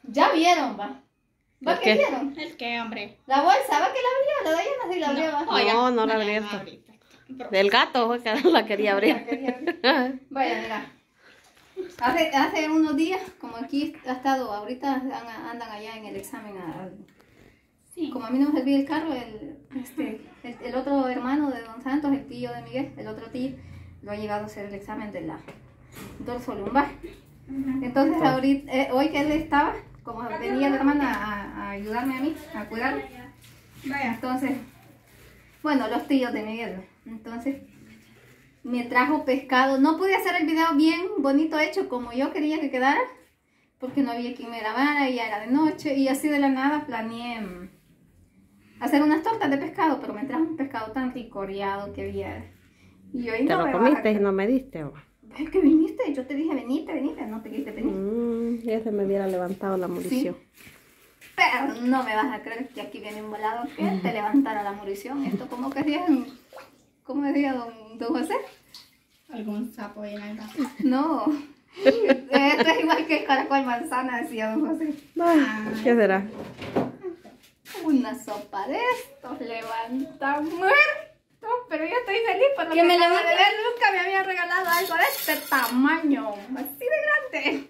Ya vieron, va. ¿Va que vieron? ¿El qué, hombre? La bolsa, ¿va que la abrió? La de ella no sí la abrió, va. Oiga, No la he abierto. Del gato, fue que la quería abrir. La quería abrir. Vaya, mira. Hace unos días, como aquí ha estado, ahorita andan allá en el examen. Sí. Como a mí no me servía el carro, el otro hermano de Don Santos, el tío de Miguel, el otro tío, lo ha llevado a hacer el examen de la dorso lumbar. Entonces, ahorita, hoy que él estaba, como venía la hermana a ayudarme a mí, a cuidarme. Entonces, bueno, los tíos de Miguel. Entonces, me trajo pescado. No pude hacer el video bien bonito hecho como yo quería que quedara, porque no había quien me grabara y ya era de noche. Y así de la nada planeé hacer unas tortas de pescado, pero me trajo un pescado tan ricoreado que había. Y yo ahí ¿Te no lo me comiste y no me diste? ¿O? Es que viniste, yo te dije venite, no te quise venir. Ya se me hubiera levantado la munición. Sí. Pero no me vas a creer que aquí viene un volado que te levantara la munición. Esto como que ¿cómo decía don José? Algún sapo ahí en el gato. No. Esto es igual que el caracol manzana, decía don José. ¿Qué será? Una sopa de estos levanta muertos. Pero yo estoy feliz por lo ¿Que me acabo de levante? ver. Nunca me había regalado algo de este tamaño. Así de grande.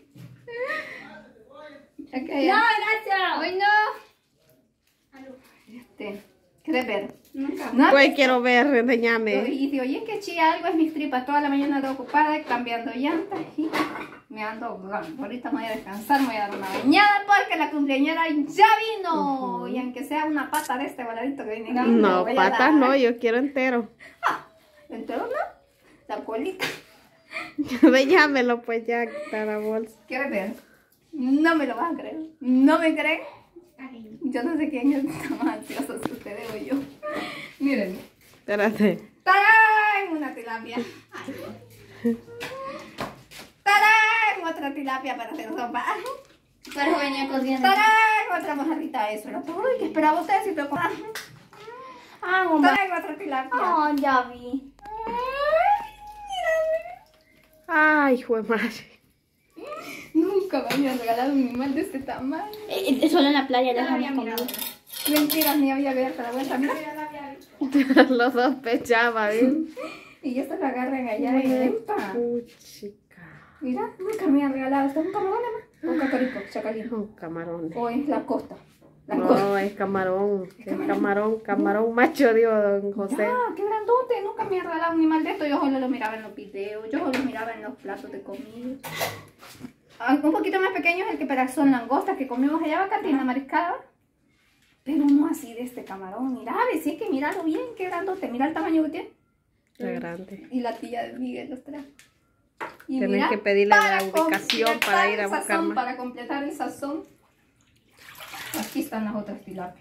Okay, No, gracias. hoy no. ¿Quieres ver? Nunca. No, Pues quiero ver, enseñame. y si oye que chilla algo es mis tripas. Toda la mañana ando ocupada cambiando llantas y me ando ahogando. Ahorita me voy a descansar, me voy a dar una bañada porque la cumpleañera ya vino. Y aunque sea una pata de este voladito que viene. No, patas no, yo quiero entero. ¿Entero no? La colita. Enséñamelo pues ya, quita la bolsa. ¿Quieres ver? No me lo vas a creer. ¿No me creen? Ay, Yo no sé quién está más ansioso, si ustedes o yo. Miren. Espérate. ¡Tarán! Una tilapia. ¡Tarán! Otra tilapia para hacer sopa. pero venía corriendo. ¡Tarán! Otra mojarrita. Eso era todo. ¿Y qué esperaba usted si te ¡tarán! Otra tilapia. Oh, ya vi. Ay, hijo de madre. Nunca me habían regalado un animal de este tamaño. Solo en la playa ya había comido. Mentiras, ni había abierto la vuelta. Mira. Los dos pechaban, ¿bien? Y esto lo agarran allá en Lempa. Chica. Mira, nunca me habían regalado. ¿Esto es un camarón, mamá? Un cacarico, chacalín. Son camarones. O es la costa. La costa. No, es camarón. Es camarón macho, digo, don José. Ya, qué grandote. Nunca me habían regalado un animal de esto. Yo solo lo miraba en los videos. Yo solo lo miraba en los platos de comida. Un poquito más pequeño es el que para son langostas que comimos allá bastante en la mariscada. Pero no así de este camarón. Mira, a ver, si es que míralo bien, qué grandote. Mira el tamaño que tiene. Está grande. Y la tía de Miguel los trajo. Y Tenés mira, que pedirle para la ubicación para ir a completar el buscar sazón, más. para completar el sazón. Aquí están las otras tilapias.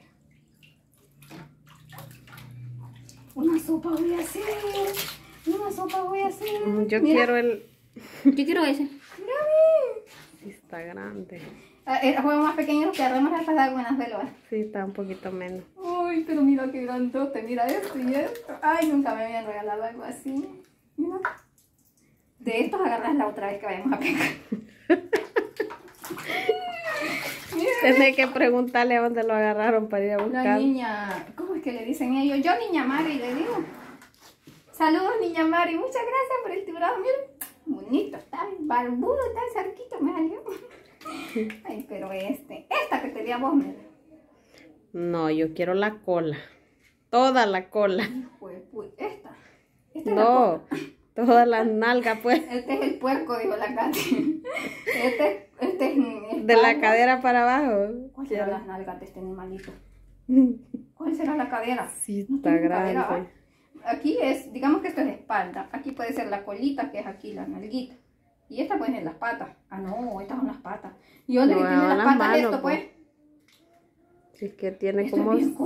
Una sopa voy a hacer. Una sopa voy a hacer. Yo Mira, quiero el... Yo quiero ese. mírame. Sí, está grande. Juego más pequeño que agarramos la pasada con las velas. Sí, está un poquito menos. Uy, pero mira qué grandote. Mira esto y esto. Ay, nunca me habían regalado algo así. Mira. De estos agarras la otra vez que vayamos a pescar. Mira. Tenés que preguntarle a dónde lo agarraron para ir a La buscar. niña, ¿cómo es que le dicen ellos? Yo, niña Mari, le digo. Saludos, niña Mari. Muchas gracias por el tiburón. Miren, bonito, está barbudo, está el cerquito, me salió. Ay, pero esta que te di a vos, me. No, yo quiero la cola. Toda la cola. Pues, esta. Esta es la No, todas las nalgas, pues. Este es el puerco, dijo la Katy. Este es De la cadera para abajo. ¿Cuál será las nalgas de este animalito? ¿Cuál será la cadera? Sí, No está tiene cadera, grande. ¿va? Aquí es, digamos que esto es la espalda. Aquí puede ser la colita, que es aquí la nalguita. Y esta puede ser las patas. Ah, no, estas son las patas. ¿Y dónde No, que tiene las las patas manos, esto, pues? Sí, que tiene Esto como... es bien,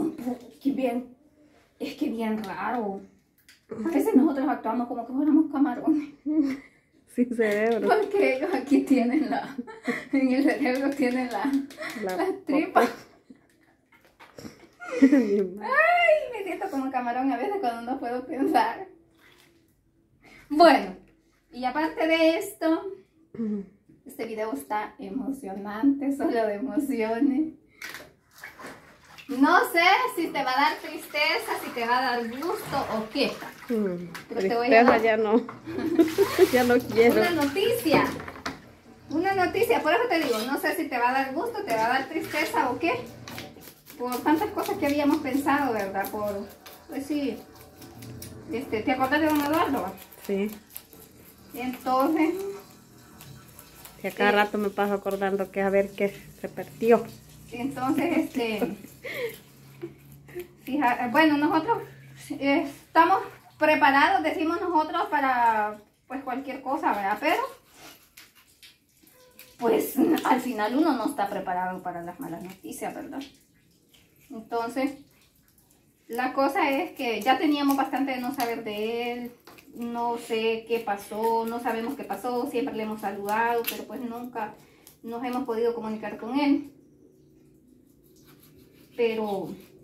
es que bien raro. A veces nosotros actuamos como que fuéramos camarones. Sin cerebro. Porque ellos aquí tienen en el cerebro tienen las tripas. Ay, me siento como camarón a veces cuando no puedo pensar. Bueno, y aparte de esto, Este video está emocionante, solo de emociones. No sé si te va a dar tristeza, si te va a dar gusto o qué. Pero te voy a dar ya no. Ya no quiero. Una noticia, por eso te digo, no sé si te va a dar gusto, te va a dar tristeza o qué. Por tantas cosas que habíamos pensado, ¿verdad? Pues sí. ¿Te acordás de don Eduardo? Sí. Entonces. Y a cada rato me paso acordando que a ver qué se perdió. Entonces, bueno, nosotros estamos preparados, decimos nosotros, para pues cualquier cosa, ¿verdad? Pero, pues al final uno no está preparado para las malas noticias, ¿verdad? Entonces, la cosa es que ya teníamos bastante de no saber de él, no sé qué pasó, no sabemos qué pasó, siempre le hemos saludado, pero pues nunca nos hemos podido comunicar con él. Pero,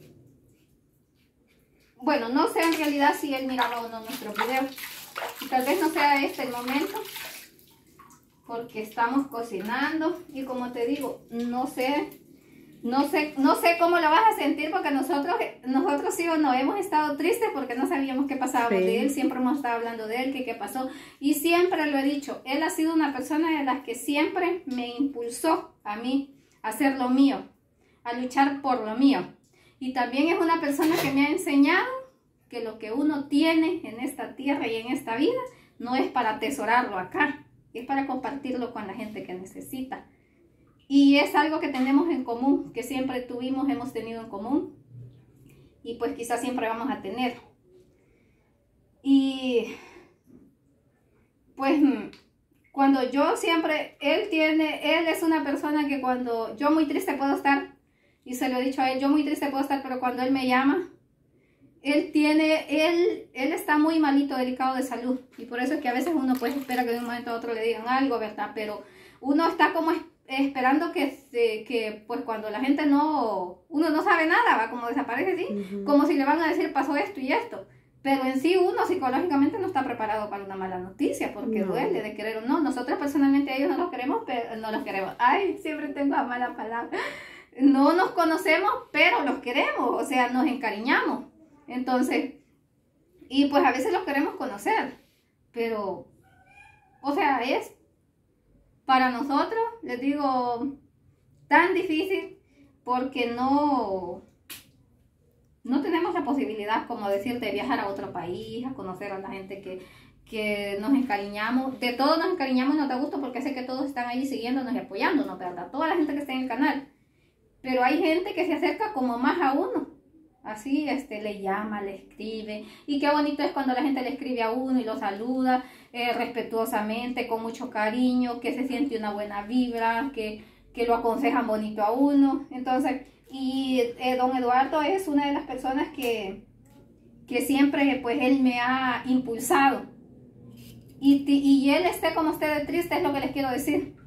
bueno, no sé en realidad si él miraba o no nuestros videos. Tal vez no sea este el momento, porque estamos cocinando y como te digo, no sé cómo lo vas a sentir, porque nosotros sí o no hemos estado tristes porque no sabíamos qué pasaba de él, siempre hemos estado hablando de él, qué pasó, y siempre lo he dicho, él ha sido una persona de las que siempre me impulsó a mí a hacer lo mío, a luchar por lo mío, y también es una persona que me ha enseñado que lo que uno tiene en esta tierra y en esta vida no es para atesorarlo acá, es para compartirlo con la gente que necesita. Y es algo que tenemos en común, que siempre hemos tenido en común. Y pues quizás siempre vamos a tener. Y pues cuando yo siempre, él es una persona que cuando yo muy triste puedo estar, y se lo he dicho a él, yo muy triste puedo estar, pero cuando él me llama, él está muy malito, delicado de salud. Y por eso es que a veces uno pues espera que de un momento a otro le digan algo, ¿verdad? Pero uno está como esperando que pues cuando la gente uno no sabe nada, va como desaparece, ¿sí? Como si le van a decir pasó esto y esto, pero en sí uno psicológicamente no está preparado para una mala noticia, porque duele de querer o no. Nosotros personalmente a ellos no los queremos, pero no los queremos, ay, siempre tengo la mala palabra, no nos conocemos, pero los queremos, o sea, nos encariñamos, entonces, y pues a veces los queremos conocer, pero, o sea, es para nosotros, les digo, tan difícil porque no tenemos la posibilidad, como decirte, de viajar a otro país, a conocer a la gente que nos encariñamos. De todos nos encariñamos y nos da gusto porque sé que todos están ahí siguiéndonos y apoyándonos, ¿verdad? Toda la gente que está en el canal. Pero hay gente que se acerca como más a uno. Así, le llama, le escribe. Y qué bonito es cuando la gente le escribe a uno y lo saluda respetuosamente, con mucho cariño, que se siente una buena vibra, que lo aconsejan bonito a uno. Entonces, y don Eduardo es una de las personas que siempre, pues, él me ha impulsado. Y él esté como esté de triste, es lo que les quiero decir.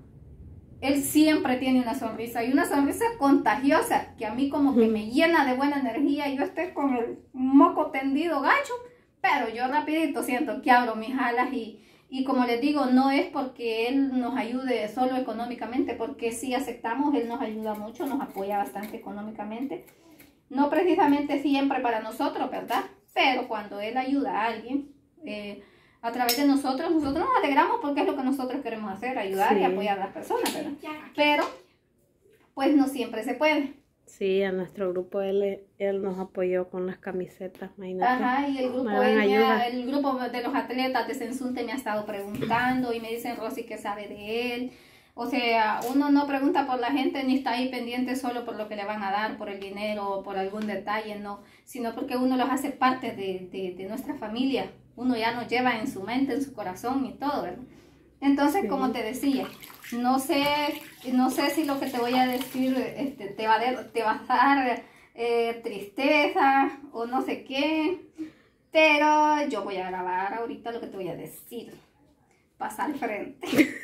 Él siempre tiene una sonrisa, y una sonrisa contagiosa, que a mí como que me llena de buena energía. Yo estoy con el moco tendido gacho, pero yo rapidito siento que abro mis alas y como les digo, no es porque él nos ayude solo económicamente, porque sí aceptamos, él nos ayuda mucho, nos apoya bastante económicamente. No precisamente siempre para nosotros, ¿verdad? Pero cuando él ayuda a alguien, a través de nosotros nos alegramos porque es lo que nosotros queremos hacer, ayudar y apoyar a las personas, ¿verdad? Pero, pues no siempre se puede. Sí, a nuestro grupo él nos apoyó con las camisetas, imagínate. Ajá, y el grupo de los atletas de Sensunte me ha estado preguntando y me dicen, Rosy, ¿qué sabe de él? O sea, uno no pregunta por la gente ni está ahí pendiente solo por lo que le van a dar, por el dinero o por algún detalle, no, sino porque uno los hace parte de nuestra familia. Uno ya nos lleva en su mente, en su corazón y todo, ¿verdad? Entonces, como te decía, no sé si lo que te voy a decir te va a dar tristeza o no sé qué, pero yo voy a grabar ahorita lo que te voy a decir. Pasa al frente.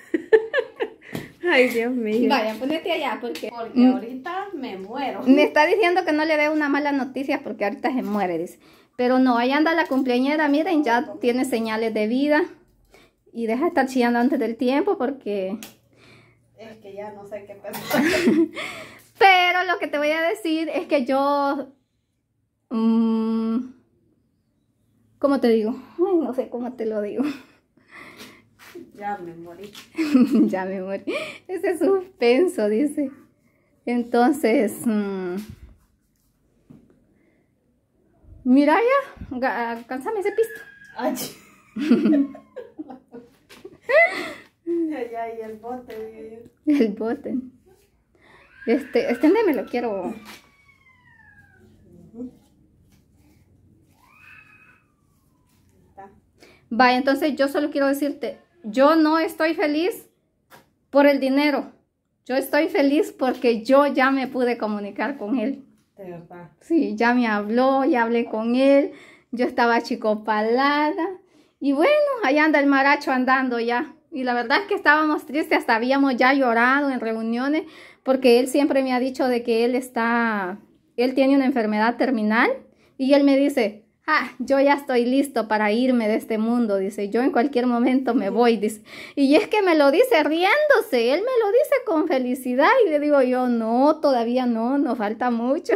Ay, Dios mío. Vaya, ponete allá porque ahorita me muero. Me está diciendo que no le dé una mala noticia porque ahorita se muere, dice. Pero no, ahí anda la cumpleañera, miren, ya tiene señales de vida. Y deja de estar chillando antes del tiempo porque ya no sé qué pensar. Pero lo que te voy a decir es que yo... ¿cómo te digo? Ay, no sé cómo te lo digo. Ya me morí. Ya me morí. Ese suspenso, dice. Entonces... mira ya, alcánzame ese pisto. Ay. Ya, y el bote. El bote. Exténdeme, lo quiero. Va, entonces yo solo quiero decirte, yo no estoy feliz por el dinero. Yo estoy feliz porque yo ya me pude comunicar con él. De verdad. Sí, ya me habló, ya hablé con él. Yo estaba achicopalada. Y bueno, ahí anda el maracho andando ya. Y la verdad es que estábamos tristes, hasta habíamos ya llorado en reuniones, porque él siempre me ha dicho de que él tiene una enfermedad terminal. Y él me dice, yo ya estoy listo para irme de este mundo, dice, yo en cualquier momento me voy, dice. Y es que me lo dice riéndose, él me lo dice con felicidad y le digo yo, no, todavía no, nos falta mucho.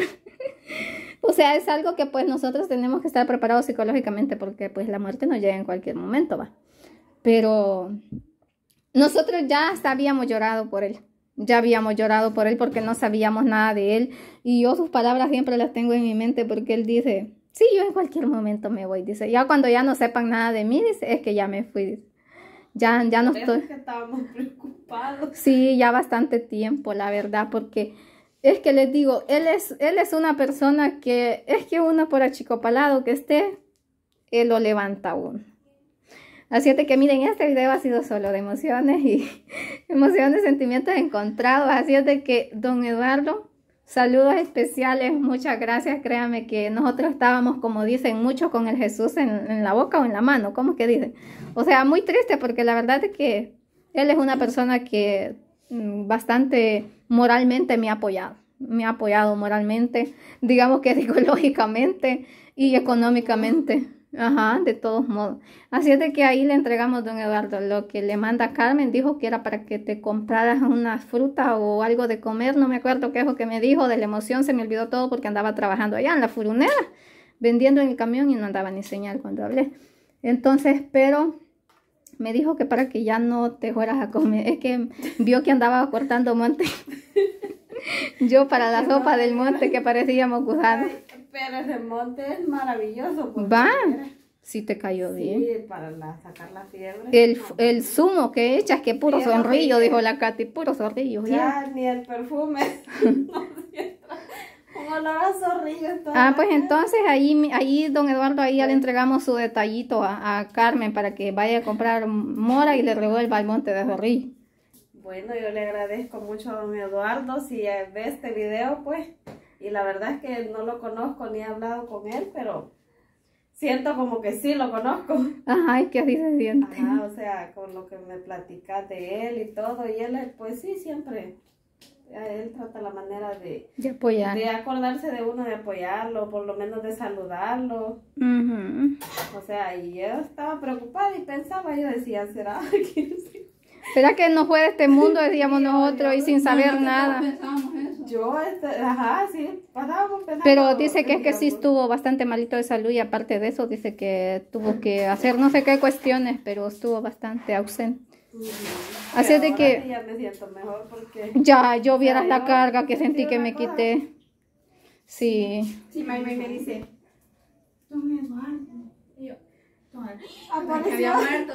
O sea, es algo que pues nosotros tenemos que estar preparados psicológicamente porque pues la muerte nos llega en cualquier momento, va. Pero nosotros ya hasta habíamos llorado por él. Ya habíamos llorado por él porque no sabíamos nada de él. Y yo sus palabras siempre las tengo en mi mente porque él dice, sí, yo en cualquier momento me voy, dice. Ya cuando ya no sepan nada de mí, dice, es que ya me fui, dice. Ya no estoy. Es que estábamos preocupados. Sí, ya bastante tiempo, la verdad, porque es que les digo, él es una persona que, es que uno por achicopalado que esté, él lo levanta a uno. Así es de que miren, este video ha sido solo de emociones y emociones, sentimientos encontrados. Así es de que, don Eduardo, saludos especiales, muchas gracias. Créame que nosotros estábamos, como dicen, mucho con el Jesús en la boca o en la mano. ¿Cómo es que dicen? O sea, muy triste porque la verdad es que él es una persona que bastante moralmente me ha apoyado. Me ha apoyado moralmente, digamos que psicológicamente y económicamente. Ajá, de todos modos. Así es de que ahí le entregamos, don Eduardo, lo que le manda Carmen. Dijo que era para que te compraras una fruta o algo de comer. No me acuerdo qué es lo que me dijo. De la emoción se me olvidó todo porque andaba trabajando allá en la furunera, vendiendo en el camión y no andaba ni señal cuando hablé. Entonces, pero me dijo que para que ya no te fueras a comer. Es que vio que andaba cortando monte. Yo para la sopa del monte que parecíamos gusanos. Pero ese monte es maravilloso. Va, si te cayó bien. Sí, para sacar la fiebre. El zumo que echas, que puro Sí, zorrillo, sí. dijo la Katy, puro zorrillo. Ya, ni el perfume. No sienta. Un olor a zorrillo. Pues entonces ahí don Eduardo, ahí ya le entregamos su detallito a Carmen para que vaya a comprar mora y le revuelva el monte de zorrillo. Bueno, yo le agradezco mucho a don Eduardo si ve este video, pues. Y la verdad es que no lo conozco ni he hablado con él, pero siento como que sí lo conozco. Ajá, es que así se siente. Ajá, o sea, con lo que me platicas de él y todo. Y él, pues sí, siempre, él trata la manera de apoyar. De acordarse de uno, de apoyarlo, por lo menos de saludarlo. O sea, y yo estaba preocupada y pensaba, yo decía, ¿será que sí? ¿Será que no fue de este mundo, decíamos nosotros, y sin saber nada? Yo, ajá, sí, pasábamos pensando. Pero dice que es que sí estuvo bastante malito de salud y aparte de eso dice que tuvo que hacer no sé qué cuestiones, pero estuvo bastante ausente. Así es de que ya me siento mejor porque ya yo vieras la carga que sentí que me quité. Sí. Sí, May me dice, don Eduardo. Y yo, había muerto.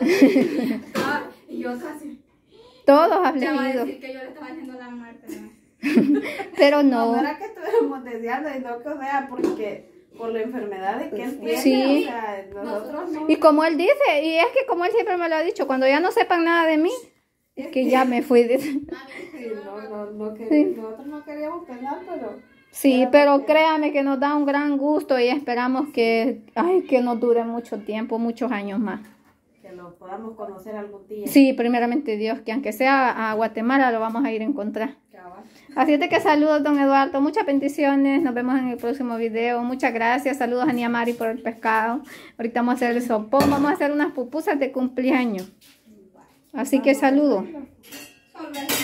Y yo casi. Todos Ya va a afligidos. decir que yo le estaba haciendo la muerte, ¿no? Pero No no. era que estuviéramos deseando, y no que, o sea, porque por la enfermedad de que él tiene, Sí. o sea, nosotros no. Y como él dice, y es que como él siempre me lo ha dicho, cuando ya no sepan nada de mí, es que ya me fui. Dice. Sí, nosotros no queríamos pensar, pero Sí, pero créame que nos da un gran gusto y esperamos que nos dure mucho tiempo, muchos años más. que lo podamos conocer algún día. Sí, primeramente Dios, que aunque sea a Guatemala lo vamos a ir a encontrar. Cabal. Así es de que saludos, don Eduardo, muchas bendiciones, nos vemos en el próximo video, muchas gracias, saludos a Niamari por el pescado, ahorita vamos a hacer el sopón, vamos a hacer unas pupusas de cumpleaños, así que saludos. Solo